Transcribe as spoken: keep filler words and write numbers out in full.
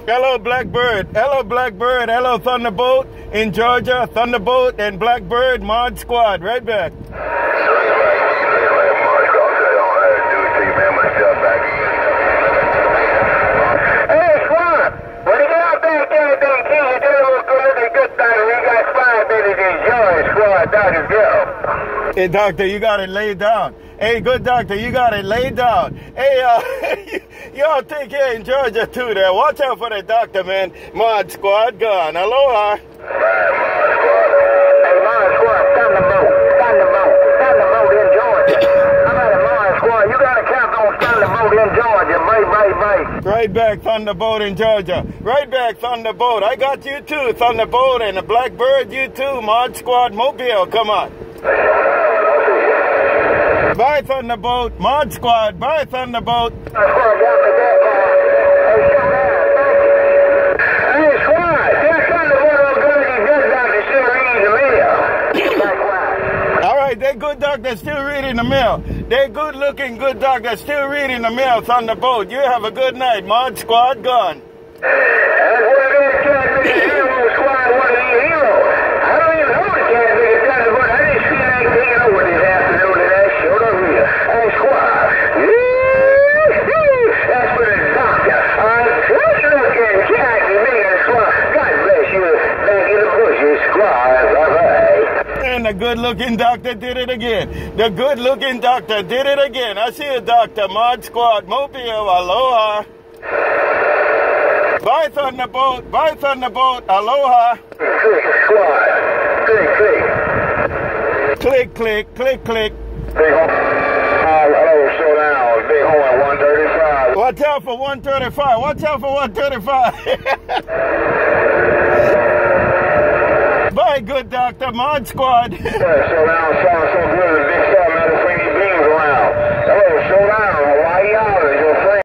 Hello, Blackbird. Hello, Blackbird. Hello, Thunderbolt in Georgia. Thunderbolt and Blackbird Mod Squad. Right back. Hey, Swan, when you get out there, Kenny B. Key, you do a little good, good doctor. We got five minutes in Georgia, Squad, Doctor Joe. Hey, doctor, you got it laid down. Hey, good doctor, you got it laid down. Hey, uh, y'all take care in Georgia too there. Watch out for the doctor, man. Mod Squad gone. Aloha. Hey, Mod Squad, Thunderbolt, Thunderbolt, Thunderbolt in Georgia. I'm at a Mod Squad. You got to count on Thunderbolt in Georgia. Bye, bye, bye. Right back, Thunderbolt in Georgia. Right back, Thunderbolt. I got you too, Thunderbolt, and the Blackbird, you too. Mod Squad Mobile, come on. Bye, Thunderbolt. Mod Squad. Bye, Thunderbolt. Hey, Squad, tell Thunderbolt I'm going to be good doctor still reading the mail. All right, they good doctors still reading the mail. They good looking good doctors still reading the mail, Thunderbolt. You have a good night. Mod Squad gone. That's what it is, Cat Bigger Hero Squad, one of these heroes. I don't even know the Cat Bigger Thunderbolt. I didn't see anything taking over this afternoon and that showed up here. Hey, Squad. That's for the doctor. I'm just looking, Cat Bigger Squad. God bless you. Back in the bushes, Squad. Bye-bye. And the good looking doctor did it again. The good looking doctor did it again. I see you, Doctor. Mod Squad Mobile. Aloha. Bye, Thunderbolt. Bye, Thunderbolt. Aloha. Click, Squad. Click, click. Click, click, click, click. Big home. Uh, hello, slow down. Big home at one thirty-five. Watch out for one thirty-five. Watch out for one thirty-five. Bye, good doctor. Mod Squad. Yeah, slow down. Sound so good.